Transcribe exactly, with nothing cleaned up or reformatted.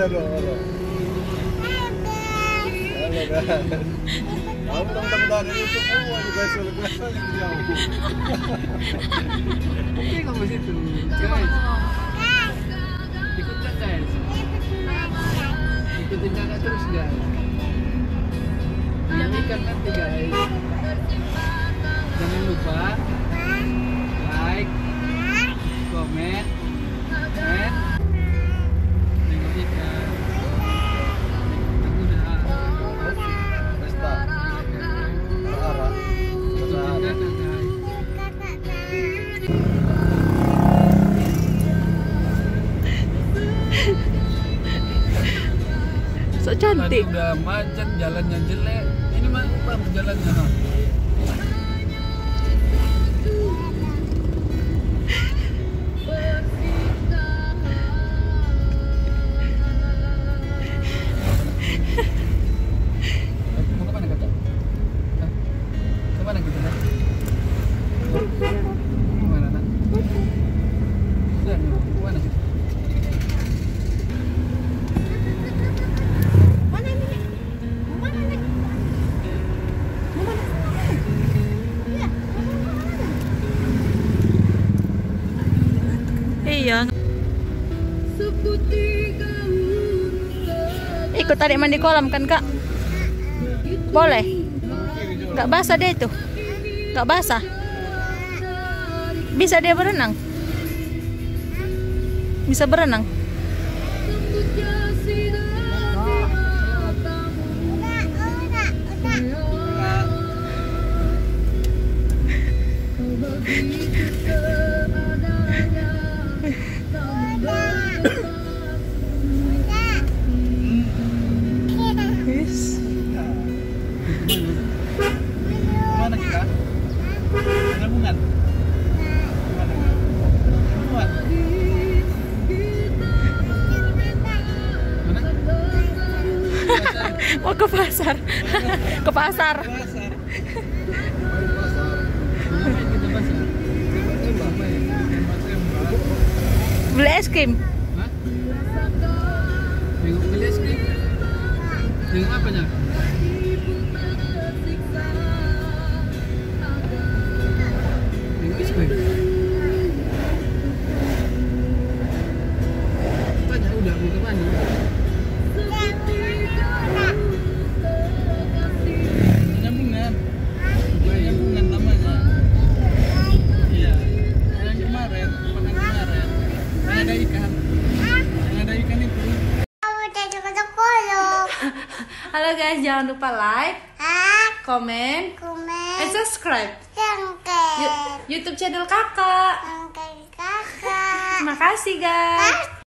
aduh, aduh. Halo guys. Kamu dong teman-teman YouTube semua juga sulit rasanya jauh. Oke kamu situ, guys. Ikutkan guys. Ikutin kakak terus guys. Jangan nanti guys. Jangan lupa like, comment, and tengok ikan. Aku udah Pesta. Arah. ikutin kakak guys. So cantik. Tadi udah macet, jalannya jelek. Ini mah bagus jalannya. Ha? Mau kemana kata? Hah? Kemana kita? Nak? Kemana nak? Sudah, kemana kita? Iya. Ikut adik mandi kolam kan kak? Boleh? Gak basah dia itu? Gak basah? Bisa dia berenang? Bisa berenang? Yes. Kemana kita? Gabungan? Kemana? Gabungan? Mana? Mau ke pasar. Ke pasar. Pasar. Ngapain kita pasar? Apa ya? Tembak-tembak. Beli es krim. Hah? Tengok beli es krim. Tengok apanya? Tengok es krim. Tanya udah mau kemana? Penyambungan. Penyambungan namanya. Iya. Yang kemarin, yang kemarin. Yang ada ikan. Yang ada ikan itu. Halo guys, jangan lupa like, comment, and subscribe Yu- YouTube channel kakak. Terima kasih guys.